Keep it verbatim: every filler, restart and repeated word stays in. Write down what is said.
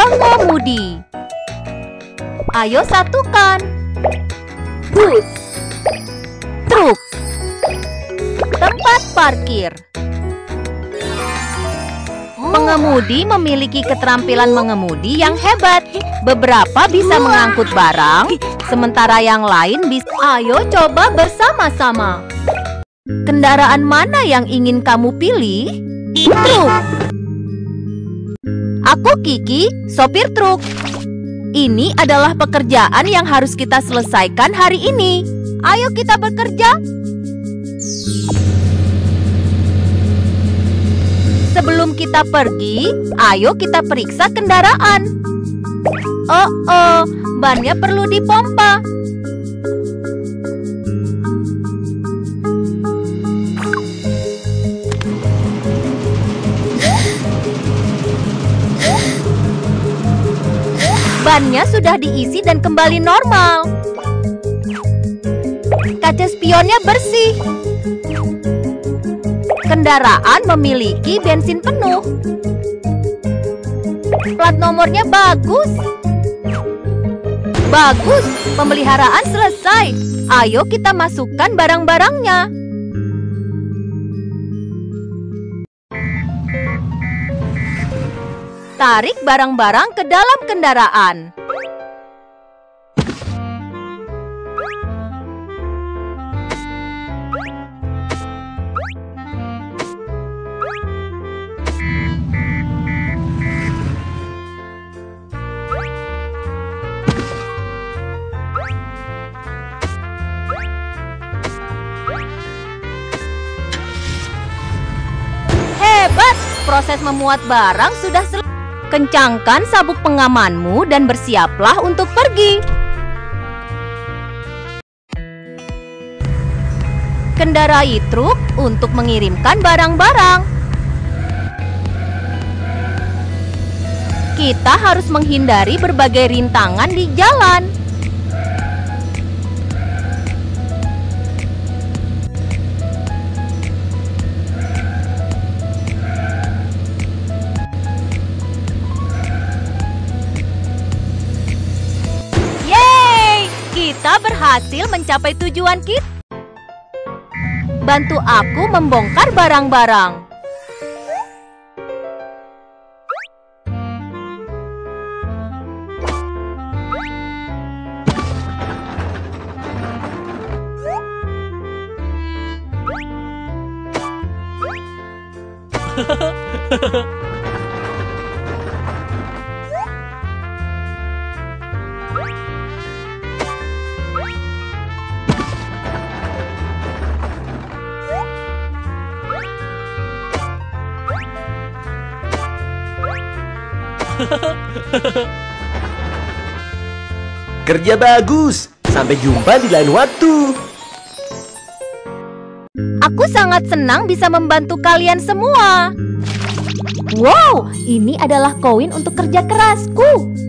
Pengemudi. Ayo satukan. Bus. Truk. Tempat parkir. Pengemudi memiliki keterampilan mengemudi yang hebat. Beberapa bisa mengangkut barang, sementara yang lain bisa. Ayo coba bersama-sama. Kendaraan mana yang ingin kamu pilih? Truk. Aku Kiki, sopir truk. Ini adalah pekerjaan yang harus kita selesaikan hari ini. Ayo kita bekerja. Sebelum kita pergi, ayo kita periksa kendaraan. Oh, oh, bannya perlu dipompa. Bannya sudah diisi dan kembali normal. Kaca spionnya bersih. Kendaraan memiliki bensin penuh. Plat nomornya bagus. Bagus, pemeliharaan selesai. Ayo kita masukkan barang-barangnya. Tarik barang-barang ke dalam kendaraan. Hebat! Proses memuat barang sudah selesai. Kencangkan sabuk pengamanmu dan bersiaplah untuk pergi. Kendarai truk untuk mengirimkan barang-barang. Kita harus menghindari berbagai rintangan di jalan. Kita berhasil mencapai tujuan kita. Bantu aku membongkar barang-barang. Kerja bagus. Sampai jumpa di lain waktu. Aku sangat senang bisa membantu kalian semua. Wow, ini adalah koin untuk kerja kerasku.